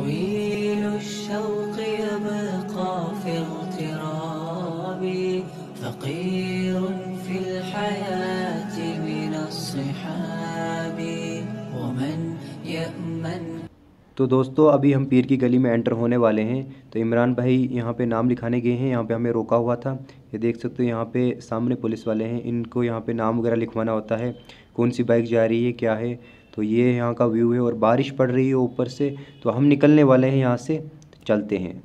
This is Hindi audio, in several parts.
طويل الشوق يبقى في اغترابي فقير في الحياة من الصحاب ومن يأمن। तो दोस्तों अभी हम पीर की गली में एंटर होने वाले हैं। तो इमरान भाई यहाँ पे नाम लिखाने गए हैं, यहाँ पे हमें रोका हुआ था। ये देख सकते हो यहाँ पे सामने पुलिस वाले हैं, इनको यहाँ पे नाम वगैरह लिखवाना होता है, कौन सी बाइक जा रही है क्या है। तो ये यहाँ का व्यू है और बारिश पड़ रही है ऊपर से, तो हम निकलने वाले हैं यहाँ से, चलते हैं।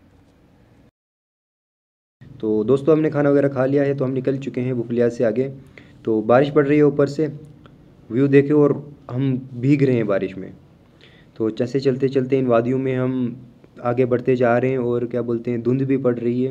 तो दोस्तों हमने खाना वगैरह खा लिया है, तो हम निकल चुके हैं बुफलिया से आगे। तो बारिश पड़ रही है ऊपर से, व्यू देखे और हम भीग रहे हैं बारिश में। तो जैसे चलते चलते इन वादियों में हम आगे बढ़ते जा रहे हैं और क्या बोलते हैं, धुंध भी पड़ रही है।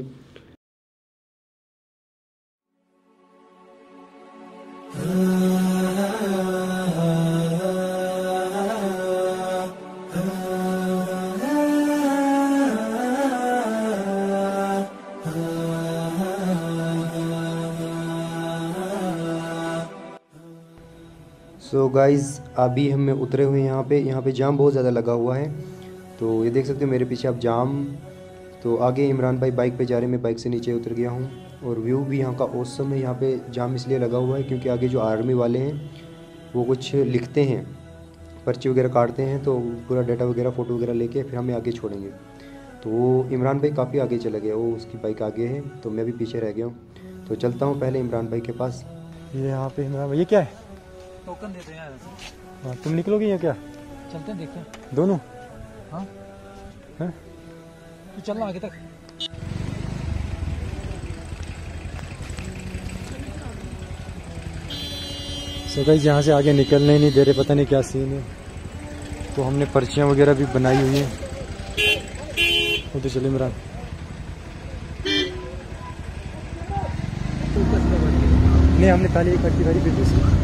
सो गाइज़ अभी हम उतरे हुए हैं यहाँ पे जाम बहुत ज़्यादा लगा हुआ है। तो ये देख सकते हो मेरे पीछे अब जाम। तो आगे इमरान भाई बाइक पे जा रहे हैं, मैं बाइक से नीचे उतर गया हूँ। और व्यू भी यहाँ का औसम है। यहाँ पे जाम इसलिए लगा हुआ है क्योंकि आगे जो आर्मी वाले हैं वो कुछ लिखते हैं, पर्ची वगैरह काटते हैं, तो पूरा डाटा वगैरह फ़ोटो वगैरह लेके फिर हमें आगे छोड़ेंगे। तो वो इमरान भाई काफ़ी आगे चला गया, वो उसकी बाइक आगे है, तो मैं भी पीछे रह गया हूँ। तो चलता हूँ पहले इमरान भाई के पास। ये यहाँ पे इमरान भाई, ये क्या है? टोकन देते हैं यार। हाँ तुम निकलोगे या क्या? चलते हैं, देखते हैं दोनों। हाँ हैं? तो चलना आगे तक। सो गाइस यहाँ से आगे निकलने ही नहीं दे रहे, पता नहीं क्या सीन है। तो हमने पर्चियाँ वगैरह भी बनाई हुई हैं। वो तो चले इमरान। नहीं हमने पहले एक पर्ची भरी फिर दूसरी।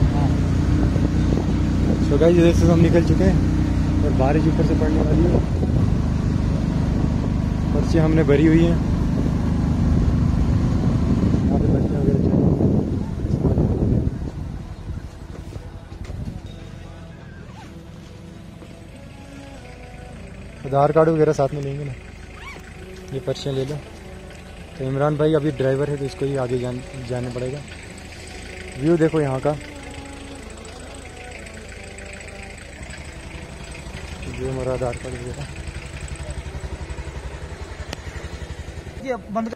सो गाइस इधर से हम निकल चुके हैं और बारिश ऊपर से पड़ने वाली है। पर्चियाँ हमने भरी हुई हैं। यहाँ पे पर्चियाँ वगैरह चल रही हैं। आधार कार्ड वगैरह साथ में लेंगे ना, ये पर्चियाँ ले लो। तो इमरान भाई अभी ड्राइवर है तो इसको ही आगे जाने पड़ेगा। व्यू देखो यहाँ का, ये हमारा आधार कार्ड वगैरह। ये बंद।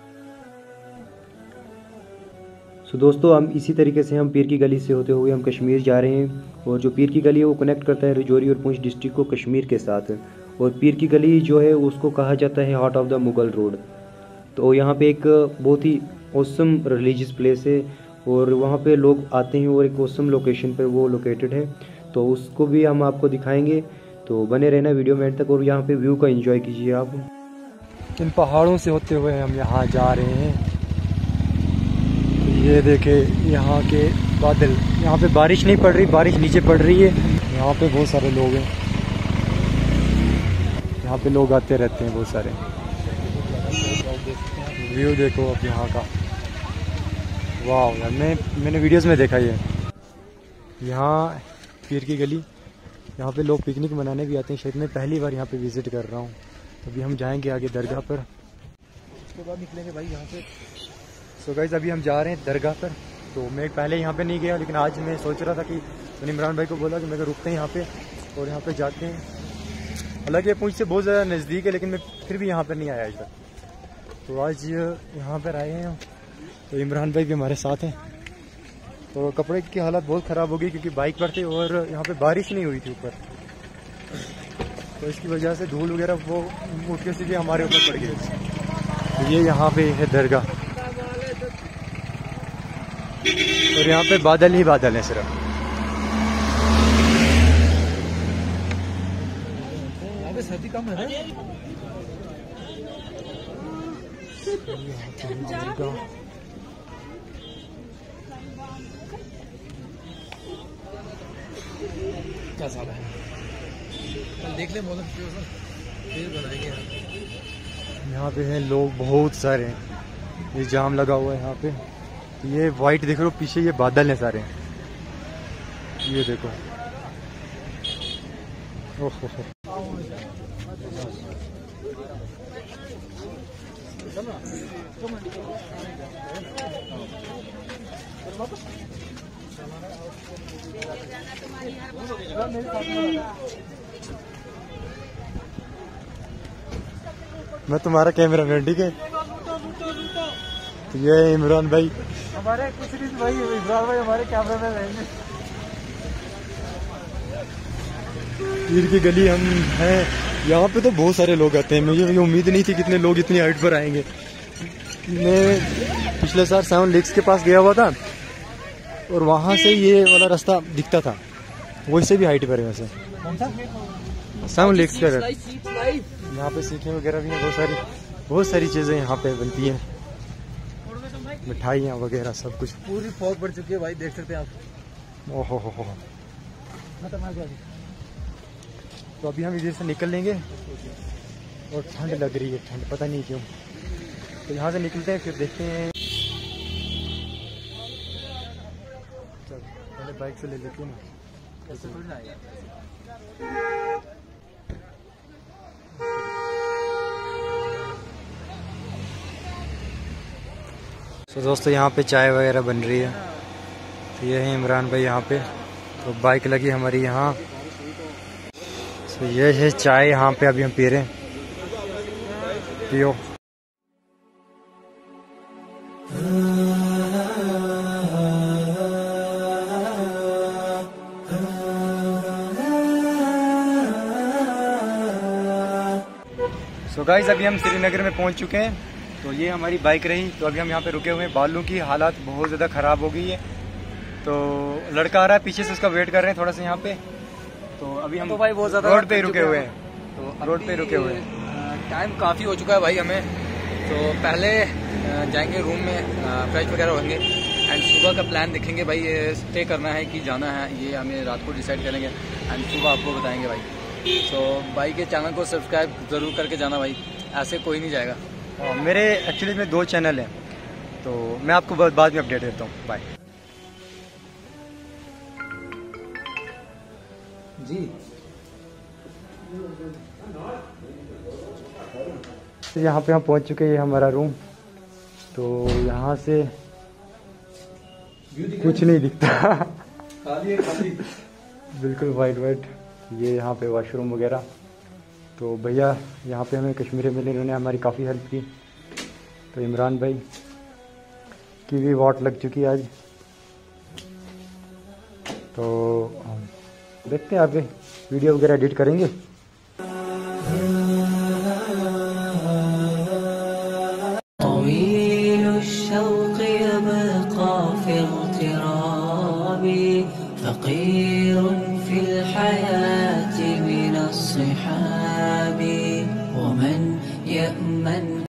सो दोस्तों हम इसी तरीके से हम पीर की गली से होते हुए हम कश्मीर जा रहे हैं। और जो पीर की गली है वो कनेक्ट करता है राजौरी और पुंछ डिस्ट्रिक्ट को कश्मीर के साथ। और पीर की गली जो है उसको कहा जाता है heart of the Mughal road. तो यहाँ पे एक बहुत ही औसम रिलीजियस प्लेस है और वहाँ पे लोग आते हैं और एक औसम लोकेशन पर वो लोकेटेड है, तो उसको भी हम आपको दिखाएंगे। तो बने रहना वीडियो में एंड तक और यहाँ पे व्यू का एंजॉय कीजिए आप। इन पहाड़ों से होते हुए हम यहाँ जा रहे हैं। ये देखे यहाँ के बादल, यहाँ पे बारिश नहीं पड़ रही, बारिश नीचे पड़ रही है। यहाँ पे बहुत सारे लोग हैं, यहाँ पे लोग आते रहते हैं बहुत सारे। व्यू देखो अब यहाँ का, वाह यार, मैंने वीडियोस में देखा ये। यहाँ पीर की गली, यहाँ पे लोग पिकनिक मनाने भी आते हैं। शायद मैं पहली बार यहाँ पे विज़िट कर रहा हूँ। तो अभी हम जाएंगे आगे दरगाह पर, उसके बाद निकलेंगे भाई यहाँ से। सो गाइस अभी हम जा रहे हैं दरगाह पर। तो मैं पहले यहाँ पे नहीं गया, लेकिन आज मैं सोच रहा था कि मैंने इमरान भाई को बोला कि मैं रुकते हैं यहाँ पे और यहाँ पे जाते हैं। हालांकि ये पुंछ से बहुत ज़्यादा नज़दीक है, लेकिन मैं फिर भी यहाँ पर नहीं आया आज तक। तो आज यहाँ पर आए हैं। तो इमरान भाई भी हमारे साथ हैं। तो कपड़े की हालत बहुत ख़राब हो गई क्योंकि बाइक पर थे और यहाँ पे बारिश नहीं हुई थी ऊपर, तो इसकी वजह से धूल वगैरह वो उठ के सीधे हमारे ऊपर पड़ गई। तो ये यहाँ पे है दरगाह और यहाँ पे बादल ही बादल हैं सिर्फ। यहाँ पे सर्दी कम है ना? क्या साल है, कल देख ले मौसम फिर बनाएंगे। यहाँ पे हैं लोग बहुत सारे हैं, ये जाम लगा हुआ है यहाँ पे। ये वाइट देख रहे हो पीछे, ये बादल हैं सारे, ये देखो। ओहो मैं तुम्हारा कैमरा मैन, ठीक है। तो ये इमरान भाई हमारे कुछ नहीं भाई, इमरान भाई हमारे कैमरा मैन रहेंगे। पीर की गली हम हैं, यहाँ पे तो बहुत सारे लोग आते हैं। मुझे ये उम्मीद नहीं थी कितने लोग इतनी हाइट पर आएंगे। मैं पिछले साल 7 लेक्स के पास गया हुआ था और वहाँ से ये वाला रास्ता दिखता था, वैसे भी हाइट पर है। वैसे 7 लेक्स का यहाँ पे सीखें वगैरह भी हैं, बहुत सारी चीज़ें यहाँ पे बनती हैं, मिठाइयाँ वगैरह सब कुछ। पूरी फॉग पड़ चुकी है भाई, देख सकते हैं आप। ओहो हो। तो अभी हम इधर से निकल लेंगे और ठंड लग रही है, ठंड पता नहीं क्यों। तो यहाँ से निकलते हैं, फिर देखते हैं। चल पहले बाइक से ले लेते हैं ना, कैसे थोड़ी ना आएगा। तो दोस्तों यहाँ पे चाय वगैरह बन रही है। तो ये है इमरान भाई यहाँ पे, तो बाइक लगी हमारी यहाँ। तो ये है चाय यहाँ पे अभी हम पी रहे हैं, पियो। सो गाइस अभी हम श्रीनगर में पहुँच चुके हैं। तो ये हमारी बाइक रही। तो अभी हम यहाँ पे रुके हुए हैं। बालों की हालात बहुत ज़्यादा ख़राब हो गई है। तो लड़का आ रहा है पीछे से, उसका वेट कर रहे हैं थोड़ा सा यहाँ पे। तो अभी हम तो भाई बहुत ज़्यादा रोड पे रुके हुए हैं। तो रोड पे रुके हुए हैं। टाइम काफ़ी हो चुका है भाई हमें। तो पहले जाएंगे रूम में, फ्रेश वगैरह होंगे एंड सुबह का प्लान देखेंगे भाई, ये स्टे करना है कि जाना है, ये हमें रात को डिसाइड करेंगे एंड सुबह आपको बताएंगे भाई। तो भाई के चैनल को सब्सक्राइब ज़रूर करके जाना भाई, ऐसे कोई नहीं जाएगा। मेरे एक्चुअली में 2 चैनल हैं, तो मैं आपको बाद में अपडेट देता हूँ। बाय जी। यहाँ पे हम पहुँच चुके हैं, ये हमारा रूम। तो यहाँ से कुछ नहीं दिखता, खाली है, खाली। बिल्कुल वाइट। ये यहाँ पे वॉशरूम वगैरह। तो भैया यहाँ पे हमें कश्मीरी मिले, इन्होंने हमारी काफ़ी हेल्प की। तो इमरान भाई की भी वॉट लग चुकी है आज। तो देखते हैं आगे वीडियो वगैरह एडिट करेंगे। فقير في الحياة من الصحاب ومن يأمن